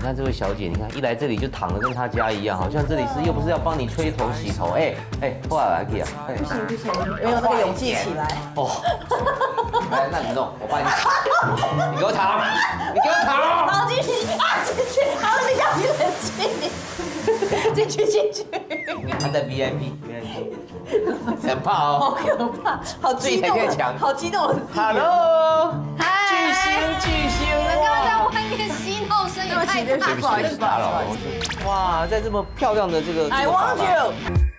看这位小姐，你看一来这里就躺得跟她家一样，好像这里是又不是要帮你吹头洗头，后来来可以啊， 不行，没有那个勇气起来。 哦，来，那你弄，我帮你洗，你给我躺，你给我躺。 好，进去啊，进去，好了，你让你冷静，进去。 他在 VIP，很怕哦， 好可怕，好激动，好激动。 Hello， 嗨， 巨星， 你们刚刚在外面嬉闹声也太大了， 不好意思打扰了。哇，在这么漂亮的这个 I want you。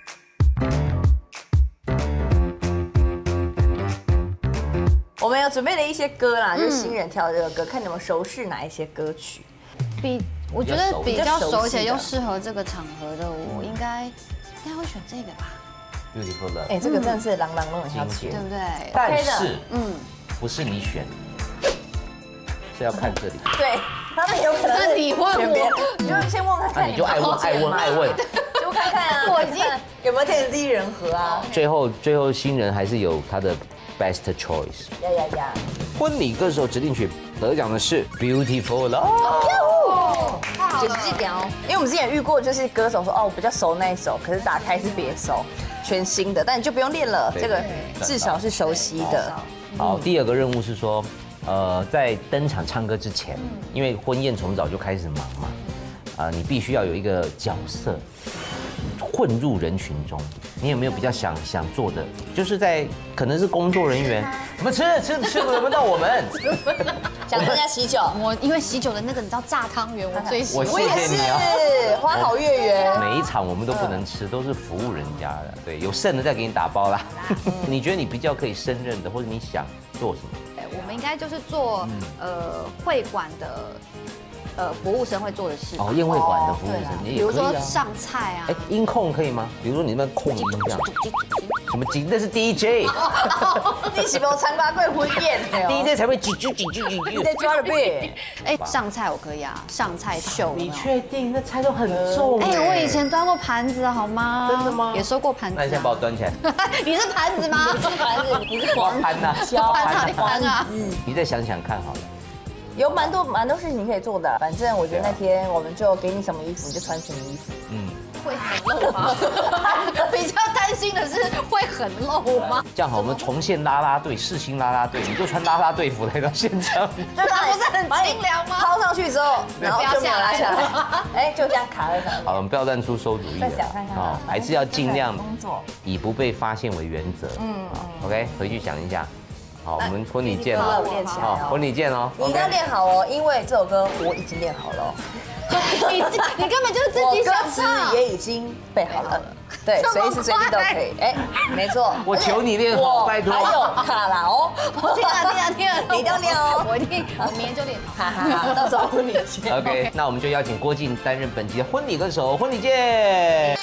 我们有准备了一些歌啦，就是新人挑的这个歌，看你们熟悉哪一些歌曲。 我觉得比较熟且又适合这个场合的，我应该会选这个吧。 Beautiful Love， 这个真的是朗朗都很要听， 对不对？ 但是，不是你选，是要看这里。 对，他们有可能那你问我，你就先问看看， 你就爱问， 就看看啊，我已经有没有天时地利人和啊。 最后新人还是有他的 best choice。 呀！ 婚礼歌手指定曲得奖的是 Beautiful Love。 就是这点哦，因为我们之前遇过，就是歌手说我比较熟那一首，可是打开是别首，全新的，但你就不用练了，这个至少是熟悉的。 好，第二个任务是说，在登场唱歌之前，因为婚宴从早就开始忙嘛，你必须要有一个角色混入人群中。你有没有比较想做的？就是在可能是工作人员，我们吃轮不到我们。 想参加喜酒， 因为喜酒的那个你知道炸汤圆，我最喜欢。 我也是，花好月圆。 每一场我们都不能吃，都是服务人家的。对，有剩的再给你打包啦。你觉得你比较可以胜任的，或者你想做什么？ 我们应该就是做会馆的服务生会做的事。 宴会馆的服务生也可以啊。 比如说上菜啊。 音控可以吗？比如说你那边控音这样。什么那是 DJ。 你是没有参加过婚宴 ？DJ 才会几。 你在抓了呗？ 上菜我可以啊，上菜秀。 你确定？那菜都很重。 我以前端过盘子好吗？ 真的吗？ 也收过盘子。 那你先把我端起来。 你是盘子吗？ 你是盘子，你是黄盘呐。 盘啊。 你再想想看好了。 有蛮多事情可以做的，反正我觉得那天我们就给你什么衣服你就穿什么衣服。 会很露吗？比较担心的是会很露吗？ 这样好，我们重现啦啦队，世新啦啦队，你就穿啦啦队服来到现场， 对吧？ 不是很清凉吗？ 抛上去之后，然后就没有拉下来，就这样卡在上面。 好了，我们不要乱出馊主意了， 再想看看， 还是要尽量以不被发现为原则。OK， 回去想一下。好，我们婚礼见哦。好，婚礼见哦。 你一定要练好哦，因为这首歌我已经练好了。 你根本就是自己想唱， 歌词也已经背好了，对，随时随地都可以。没错， 我求你练好，拜托。 还有卡拉哦， 我听了， 你一定要练哦， 我明天就练好。 好，到时候婚礼见。 OK， 那我们就邀请郭静担任本集的婚礼歌手，婚礼见。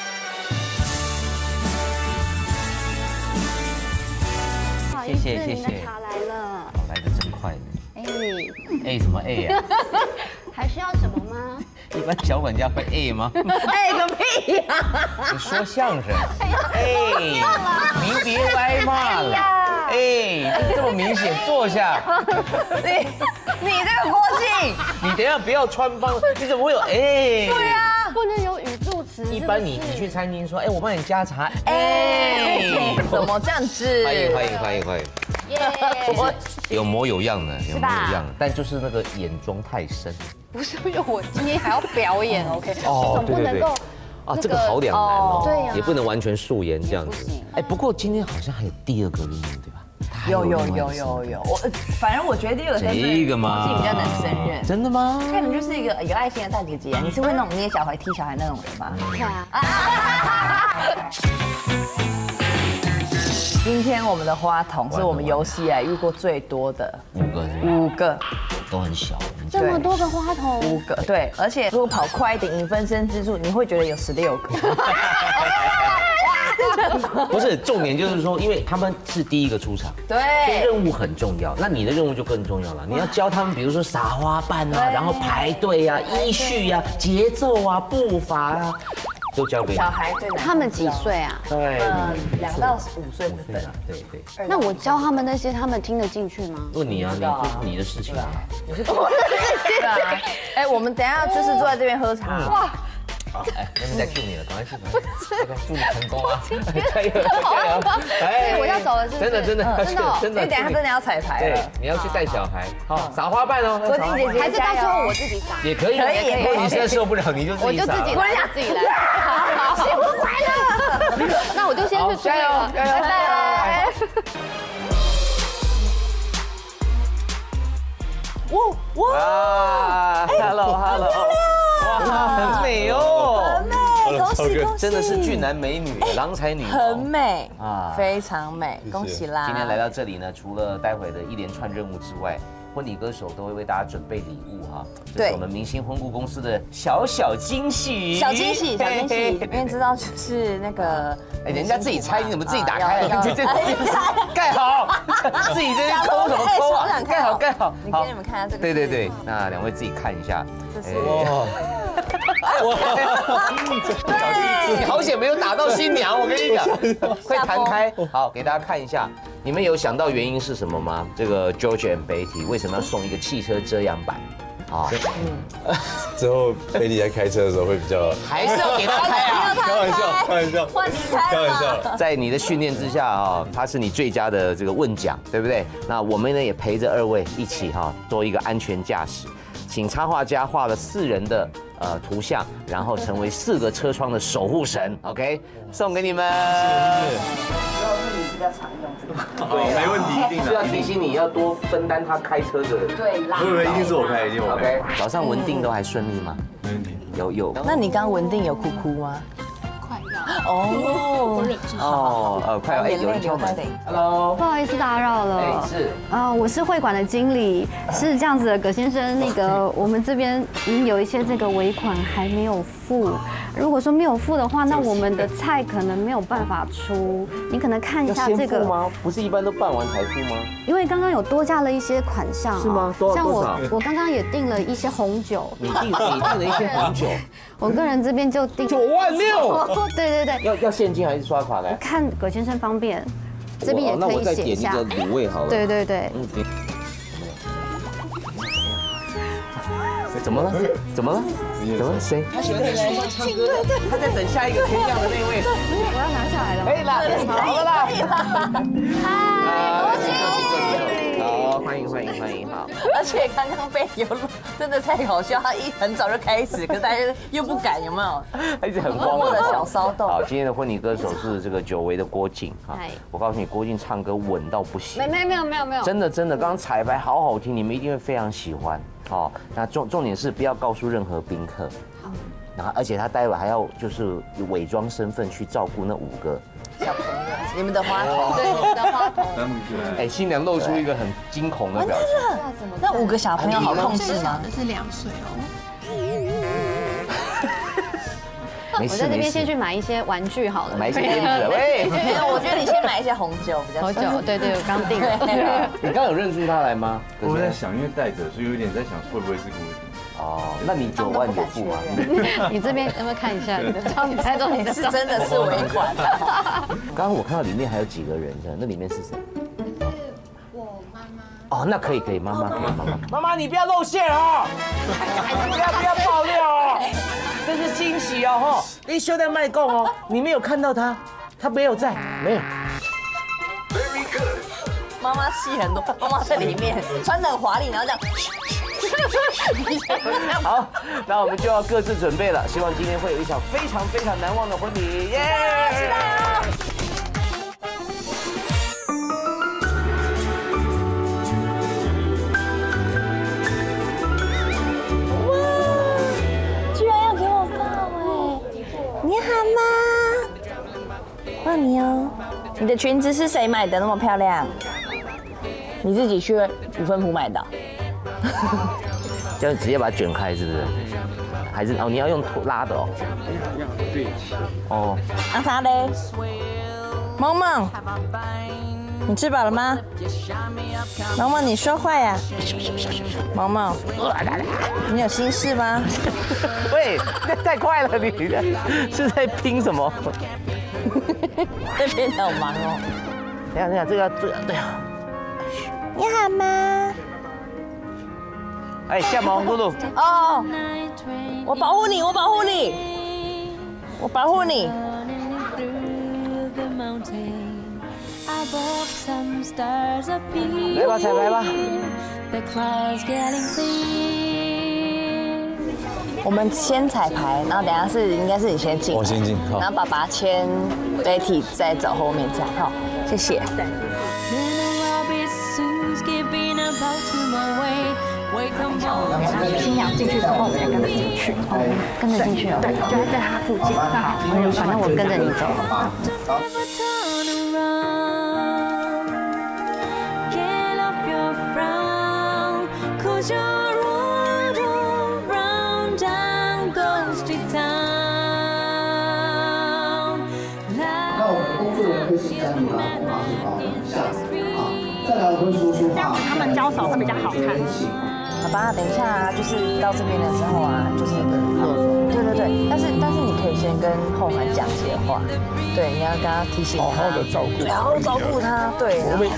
谢谢。 卡来了， 来的真快。什么 A 啊？ 还需要什么吗？ 一般小管家会 A 吗？ 个屁呀！ 你说相声。您别歪骂了。这么明显，坐下。 你这个郭靖， 你等一下不要穿帮，你怎么会有对啊， 不能有语助词。 一般你去餐厅说，我帮你加茶。 怎么这样子？ 欢迎。有模有样的，但就是那个眼妆太深。 不是，因为我今天还要表演 ，OK？ 总不能够。 这个好两难哦。 对呀。 也不能完全素颜这样子。不过今天好像还有第二个任务，对吧？ 有，反正我觉得第二个身份， 这个嘛， 比较能胜任。 真的吗？ 看你就是一个有爱心的大姐姐，你是会那种捏小孩、踢小孩那种人吗？ 对啊。 今天我们的花童是我们有史以来遇过最多的5个， 都很小。 这么多个花童 ，5个，对，而且如果跑快一点，引分身之术，你会觉得有16个。 不是，重点就是说，因为他们是第一个出场， 对， 所以任务很重要。那你的任务就更重要了，你要教他们，比如说撒花瓣啊，然后排队啊、依序啊、节奏啊、步伐啊。 都交给你。 小孩最难。 他们几岁啊？ 对 2到5岁不等。 对。 那我教他们那些，他们听得进去吗？ 问你啊，你就是你的事情啊。 对啊。哎，我们等一下就是坐在这边喝茶。哇。 好，哎，那边在 Q 你了，赶快去，OK，祝你成功啊！加油！ 哎，我要走了， 真的， 你等一下真的要彩排了。 对，你要去带小孩，好，撒花瓣哦。 国靖姐姐， 还是到最后我自己撒？ 也可以，如果你实在受不了，你就自己撒。 我想自己来。好，幸福快乐。那我就先去加油， 拜拜。 哇 ，Hello， 哇，很美哦， 很美，恭喜！ 真的是俊男美女，郎才女貌， 很美啊，非常美，恭喜啦！ 今天来到这里呢，除了待会的一连串任务之外，婚礼歌手都会为大家准备礼物哈。这是我们明星婚顾公司的小惊喜， 小惊喜，因为知道就是那个， 哎，人家自己猜，你怎么自己打开了？盖好，自己这边抠什么抠啊？盖好。 你给你们看一下这个。 对，那两位自己看一下。 这是。 你好险没有打到新娘，我跟你讲，会弹开。好，给大家看一下，你们有想到原因是什么吗？这个 George and Betty 为什么要送一个汽车遮阳板？啊， 之后Betty在开车的时候会比较， 还是要给他开啊？ 开玩笑， 换你开了。 在你的训练之下啊，他是你最佳的这个问奖，对不对？那我们呢也陪着二位一起哈，做一个安全驾驶。请插画家画了4人的图像，然后成为4个车窗的守护神 ，OK， 送给你们。 之后会比较常用这个。 对，没问题，一定是要提醒你要多分担他开车的。 对啦。 不，一定是我开，一定我开。 OK， 早上文定都还顺利吗？ 没问题。 有。 那你刚文定有哭吗？ 快要。 快要，哎，有人敲门。Hello， 不好意思打扰了。 哎，是。 我是会馆的经理，是这样子的，葛先生，那个我们这边有一些这个尾款还没有付，如果说没有付的话，那我们的菜可能没有办法出，你可能看一下这个。 吗？不是一般都办完才付吗？ 因为刚刚有多加了一些款项。 是吗？ 像我刚刚也订了一些红酒。 你订了一些红酒。 我个人这边就订 96000。 对。 要现金还是刷卡呢？ 看葛先生方便，这边也可以写一下。 那我再点一个卤味好了。 对。 怎么了？谁？他喜欢在厨房唱歌，他在等下一个天亮的那位。 我要拿下来了。 可以了，好了啦。 嗨，恭喜！ 好，欢迎，好。 而且刚刚被有真的太好笑，他很早就开始，可是大家又不敢，有没有？ 一直很慌的小骚动。 好，今天的婚礼歌手是这个久违的郭靖哈。我告诉你，郭靖唱歌稳到不行。 没有。真的，刚刚彩排好好听，你们一定会非常喜欢。好，那重点是不要告诉任何宾客。好。然后，而且他待会还要就是伪装身份去照顾那5个小朋友，你们的花童。 对，你们的花童。 哎，新娘露出一个很惊恐的表情。 那5个小朋友好控制吗？ 这是2岁哦。 没事， 我在这边先去买一些玩具好了， 买一些鞭子。喂， 没有，我觉得你先买一些红酒比较。 红酒，对，我刚订了。 你刚有认出他来吗？ 我在想，因为带着，所以有点在想会不会是郭靖。 哦，那你9万有付吗？ 你这边要不要看一下？你猜中你是真的是尾款。 刚刚我看到里面还有几个人，那里面是谁？ 我妈妈。 哦，那可以，妈妈可以，妈妈你不要露馅哦，不要爆料哦，这是惊喜哦哈，你休在卖供哦，你没有看到他没有在，没有。 妈妈戏很多，妈妈在里面穿得很华丽，然后这样。 好，那我们就要各自准备了，希望今天会有一场非常难忘的婚礼，耶！期待哦！ 居然要给我抱哎！你好吗？抱你哦。你的裙子是谁买的？那么漂亮？你自己去5分埔买的？ 这样直接把它卷开是不是？还是你要用拉的哦？ 对。 哦。 那他嘞？萌萌。 你吃饱了吗？毛毛，你说话呀！毛毛，你有心事吗？ 喂，太快了，你是在拼什么？ 这边好忙哦。 等一下，这个，对啊。 你好吗？ 哎，夏萌露露。 哦，我保护你，我保护你，我保护你。 来吧，彩排吧。 我们先彩排，然后等下应该是你先进， 我先进，好。 然后爸爸牵 Betty 再走后面这样，好，谢谢。 新娘进去之后，我们才跟着进去。哦，跟着进去哦。对，就在他附近。好，反正我跟着你走。 那我们的工作人员会请在你把马是保一下啊，再来我会说说话，这样子他们交手会比较好看。 好吧，等一下啊，就是到这边的时候啊，就是对，但是你可以先跟后环讲些话，对，你要跟他提醒他，好好的照顾，好好照顾他，对。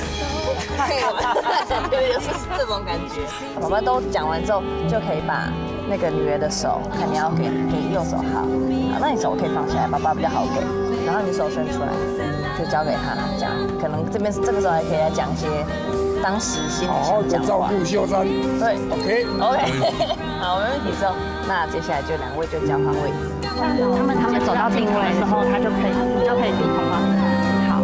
对，就是这种感觉。宝宝都讲完之后，就可以把那个女儿的手，看你要给右手好，那你手可以放下来，爸爸比较好给，然后你手伸出来，就交给他，这样可能这个时候还可以来讲一些当时心里想讲的话。照顾秀山。对 ，OK， 好，没问题。之后，那接下来就2位就交换位置。 他们走到定位的时候，你就可以低头了。好。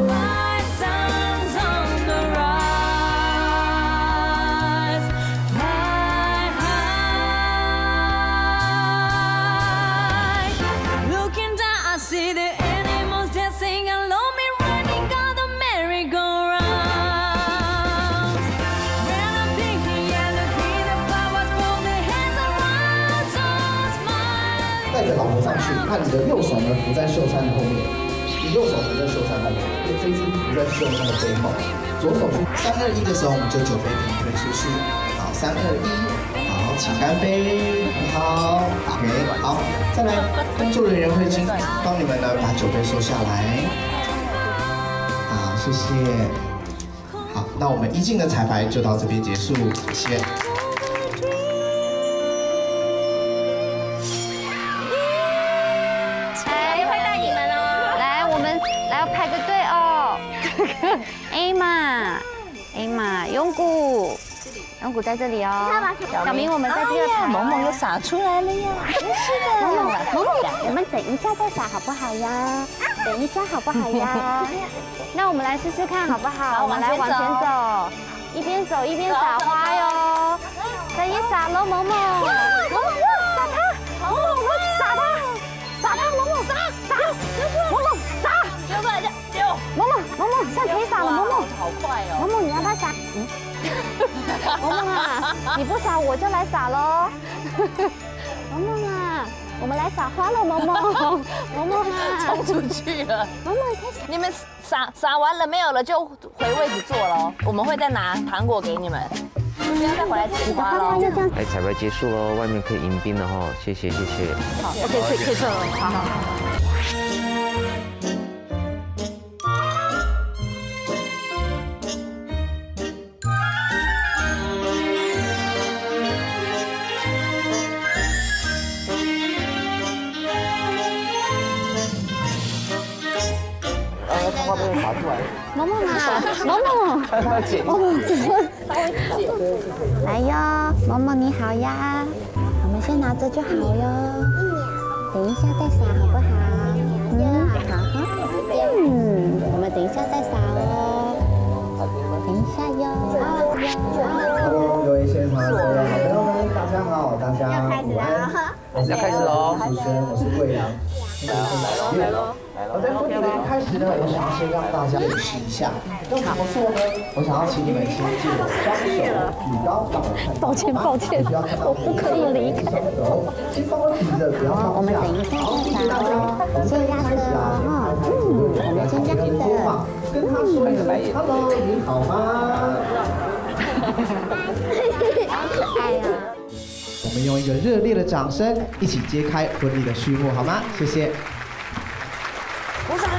带着老婆上去，看你的右手呢扶在秀山的后面，你右手扶在秀山后面，这只扶在秀山的背后，左手去。3、2、1的时候，我们就酒杯平推出去。好，3、2、1，好，请干杯，很好 ，OK， 好，再来，工作人员会帮你们呢把酒杯收下来。好，谢谢。好，那我们1进的彩排就到这边结束，谢谢。 Emma，永谷在这里哦。小明，我们在第2排。 萌萌又洒出来了呀！真是的。 萌萌，我们等一下再洒好不好呀？等一下好不好呀？那我们来试试看好不好？我们来往前走，一边走一边撒花哟。可以撒喽，萌萌。撒它，萌萌，撒它，萌萌，撒，萌萌，撒，丢过来，丢。萌萌，现在可以撒了，萌萌。 好快哦。 萌萌，你要不要撒？萌萌啊，你不撒我就来撒喽。萌萌啊，我们来撒花了，萌萌。萌萌啊， 冲出去了。 萌萌开始。 你们撒完了没有了就回位置坐喽，我们会再拿糖果给你们，不要再回来吃花喽。 哎，彩排结束喽，外面可以迎宾了哈，谢谢。 好，可以撤了，好。 萌萌啊，萌萌，来哟，萌萌你好呀，我们先拿着就好哟，等一下再撒好不好？好，我们等一下再撒哦，等一下哟。 各位现场的好朋友们，大家好，大家午安。 要开始喽！ 主持人，我是贵阳。来喽！在婚礼的一开始呢，我想要先让大家演示一下要怎么做呢？我想要请你们先借我双手举高档的看。 抱歉，我不可以离开。 先帮我举着，不要放下。 我们等一下再撒哦，先压着哦，我们先压着。 跟他说一声 “Hello， 你好吗？”我们用一个热烈的掌声，一起揭开婚礼的序幕，好吗？谢谢。 鼓掌！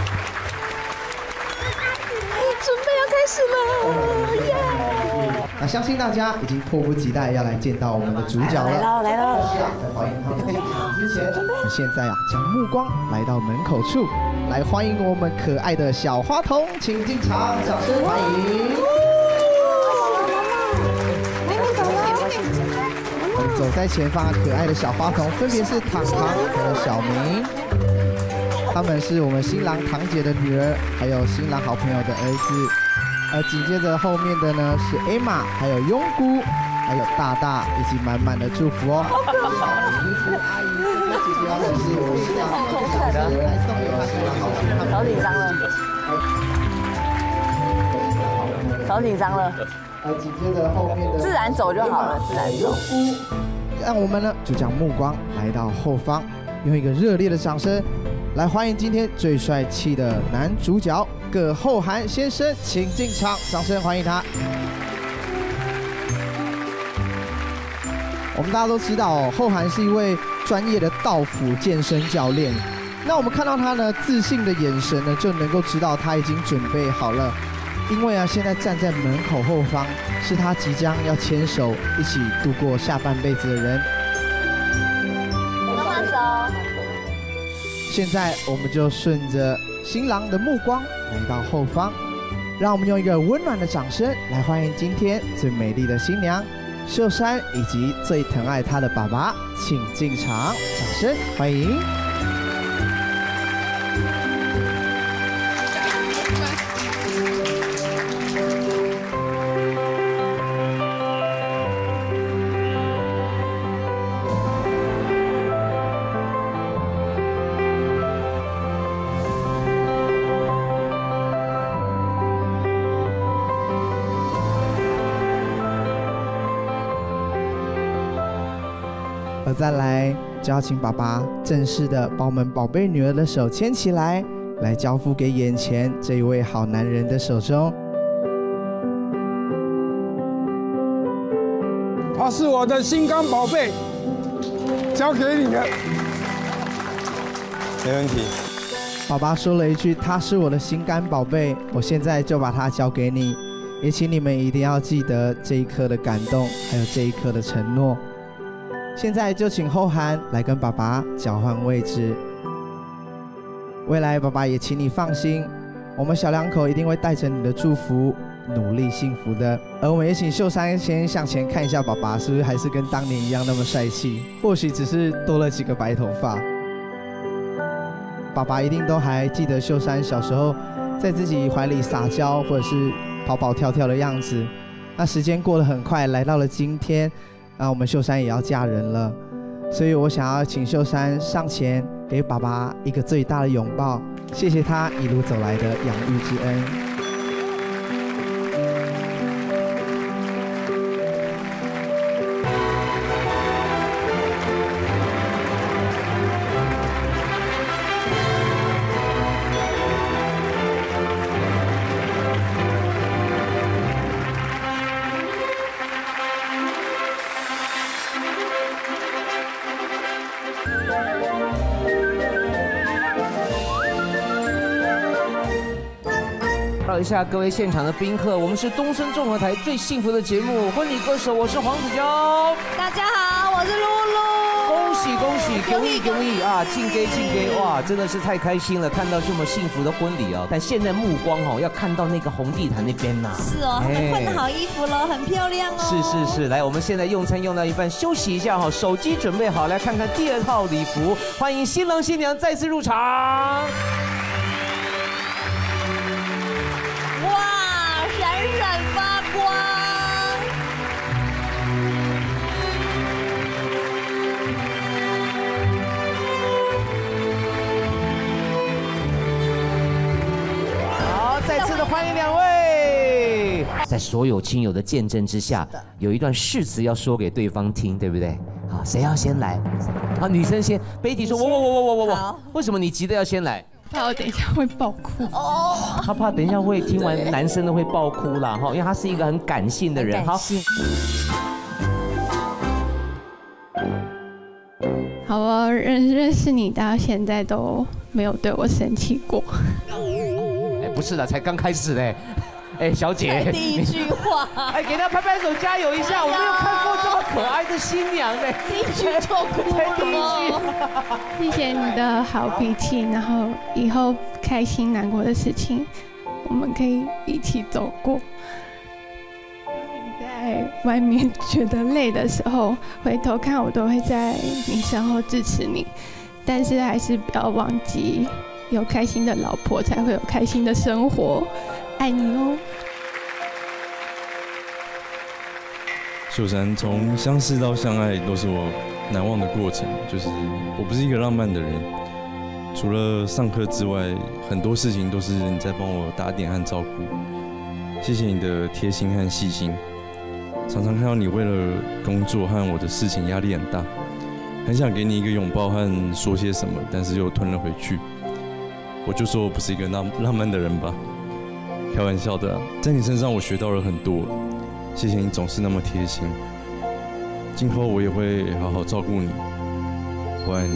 准备要开始了，耶！ 那相信大家已经迫不及待要来见到我们的主角了。 来了！ 在欢迎他们进场之前，我们现在将目光来到门口处，来欢迎我们可爱的小花童，请进场，掌声欢迎。走在前方可爱的小花童分别是糖糖还有小明，他们是我们新郎堂姐的女儿，还有新郎好朋友的儿子。紧接着后面的呢是 Emma， 还有庸姑，还有大大，以及满满的祝福哦。叔叔阿姨哥哥姐姐，我是我新郎堂姐的来送给他新郎好朋友， 好紧张了，好紧张了。 紧接着后面的自然走就好了，自然走。 让我们呢就将目光来到后方，用一个热烈的掌声来欢迎今天最帅气的男主角葛厚涵先生，请进场，掌声欢迎他。我们大家都知道哦，厚涵是一位专业的道府健身教练。那我们看到他呢自信的眼神呢，就能够知道他已经准备好了。因为现在站在门口后方是他即将要牵手一起度过下半辈子的人。 慢慢走。 现在我们就顺着新郎的目光来到后方，让我们用一个温暖的掌声来欢迎今天最美丽的新娘秀珊以及最疼爱她的爸爸，请进场，掌声欢迎。再来，就要请爸爸正式的把我们宝贝女儿的手牵起来，来交付给眼前这一位好男人的手中。 他是我的心肝宝贝，交给你了。 没问题。 爸爸说了一句：“他是我的心肝宝贝。”我现在就把它交给你，也请你们一定要记得这一刻的感动，还有这一刻的承诺。现在就请厚涵来跟爸爸交换位置。未来爸爸也请你放心，我们小两口一定会带着你的祝福努力幸福的。而我们也请秀珊先向前看一下爸爸，是不是还是跟当年一样那么帅气？或许只是多了几个白头发。爸爸一定都还记得秀珊小时候在自己怀里撒娇或者是跑跑跳跳的样子。那时间过得很快，来到了今天。我们秀珊也要嫁人了，所以我想要请秀珊上前给爸爸一个最大的拥抱，谢谢他一路走来的养育之恩。 一下各位现场的宾客，我们是东森综合台最幸福的节目《婚礼歌手》，我是黄子佼。 大家好，我是露露。 恭喜恭喜，恭喜恭喜啊！敬给敬给，哇，真的是太开心了，看到这么幸福的婚礼哦。但现在目光哦，要看到那个红地毯那边呐。 是哦，他们换好衣服了，很漂亮哦。 是，来，我们现在用餐用到一半，休息一下哈，手机准备好，来看看第二套礼服，欢迎新郎新娘再次入场。 闪闪发光。 好，再次的欢迎两位。在所有亲友的见证之下，有一段誓词要说给对方听，对不对？好，谁要先来？好，女生先。Betty 说：我。为什么你急着要先来？ 怕我等一下会爆哭。 他怕等一下会听完男生的会爆哭啦哈，因为他是一个很感性的人。好， 好啊，认识你到现在都没有对我生气过。 哎，不是的，才刚开始嘞。哎，小姐， 第一句话， 哎，给他拍拍手，加油一下！我没有看过这么可爱的新娘哎， 第一句就哭了。 谢谢你的好脾气，然后以后开心难过的事情，我们可以一起走过。在外面觉得累的时候，回头看我都会在你身后支持你，但是还是不要忘记，有开心的老婆才会有开心的生活。爱你哦。 秀珊从相识到相爱都是我难忘的过程，就是我不是一个浪漫的人，除了上课之外，很多事情都是你在帮我打点和照顾。谢谢你的贴心和细心，常常看到你为了工作和我的事情压力很大，很想给你一个拥抱和说些什么，但是又吞了回去。我就说我不是一个浪漫的人吧，开玩笑的啊，在你身上我学到了很多，谢谢你总是那么贴心。今后我也会好好照顾你，我爱你。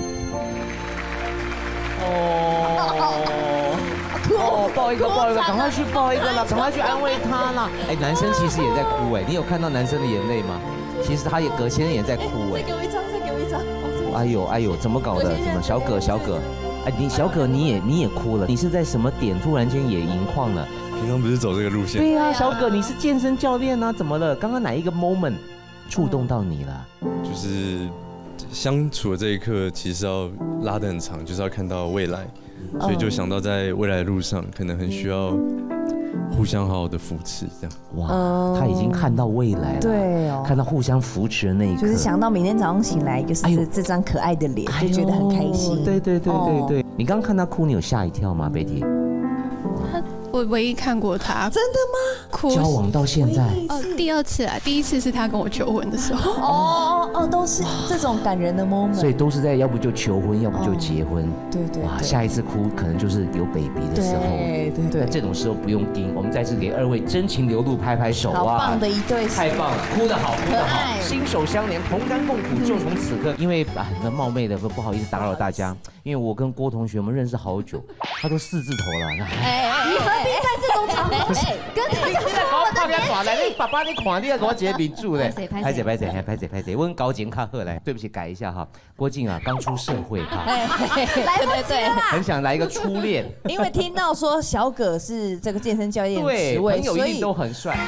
哦，抱一个，赶快去抱一个啦，赶快去安慰他啦。哎，男生其实也在哭哎，你有看到男生的眼泪吗？其实他也葛先生也在哭哎。 再给我一张，再给我一张。 哎呦，怎么搞的？怎么小葛？哎，小葛你也哭了，你是在什么点突然间也盈眶了？ 平常不是走这个路线？ 对啊，小葛你是健身教练啊，怎么了？刚刚哪一个 moment 触动到你了？ 就是相处的这一刻，其实要拉得很长，就是要看到未来，所以就想到在未来的路上，可能很需要互相好好的扶持，这样。 哇，他已经看到未来了， 对哦， 看到互相扶持的那一刻， 就是想到明天早上醒来就是这张可爱的脸，就觉得很开心。 对，你刚刚看他哭，你有吓一跳吗，贝蒂？ 我唯一看过他， 真的吗？ 哭交往到现在， 第二次啊，第一次是他跟我求婚的时候。 都是这种感人的 moment， 所以都是在要不就求婚，要不就结婚。 对。 哇，下一次哭可能就是有 baby 的时候。对。那这种时候不用盯，我们再次给二位真情流露拍拍手啊！ 好棒的一对， 太棒了，哭得好，心手相连，同甘共苦，就从此刻。因为那冒昧的不好意思打扰大家，因为我跟郭同学我们认识好久，他都4字头了。 你何必在这种场合跟他讲说我的年纪？ 你爸爸你看你要给我结名住嘞， 拍谁， 我很高检卡赫来，对不起改一下哈，郭靖啊刚出社会哈， 对， 很想来一个初恋， 因为听到说小葛是这个健身教练的职位， 朋友一定都很帅。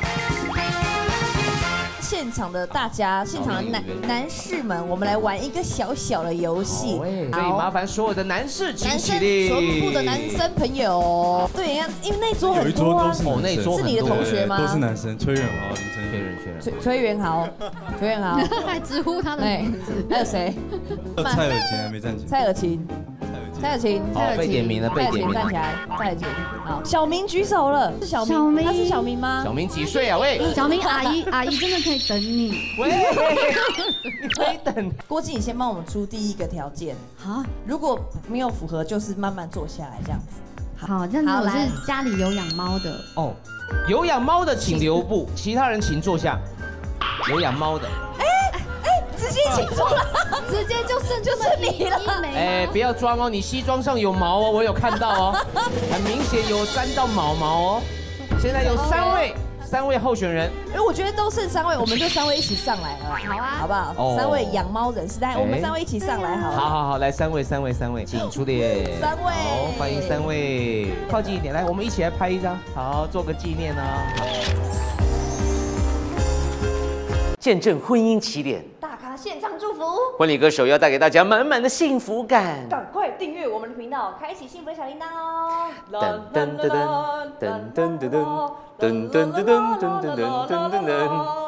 现场的大家，现场的男士们，我们来玩一个小小的游戏。 所以麻烦所有的男士请起立。 所部的男生朋友，对，因为那桌很多啊。 那桌是你的同学吗？ 都是男生，崔元豪、林晨、 崔元豪， 还直呼他的名字。 还有谁？ 蔡尔琴还没站起来。 蔡尔琴， 好，被点名了， 站起来，蔡尔琴。好，小明举手了，是小明，他是小明吗？ 小明几岁啊？喂， 小明阿姨真的可以等你。 喂，你可以等。 郭靖，你先帮我们出第一个条件。好，如果没有符合，就是慢慢坐下来这样子。 好，这样子我是家里有养猫的。 哦，有养猫的请留步，其他人请坐下。有养猫的。 直接请坐了， 直接就是你了。 哎，不要装哦，你西装上有毛哦，我有看到哦，很明显有沾到毛哦。现在有3位候选人， 我觉得都剩3位，我们就3位一起上来了， 好啊， 好不好？3位养猫人士，但我们3位一起上来好了。 好，来3位，请出列。 3位， 好，欢迎3位，靠近一点，来，我们一起来拍一张，好，做个纪念哦。见证婚姻起点， 大咖现场祝福， 婚礼歌手要带给大家满满的幸福感。 赶快订阅我们的频道，开启幸福的小铃铛哦！ 噔噔噔噔噔噔噔噔噔噔噔噔噔噔噔。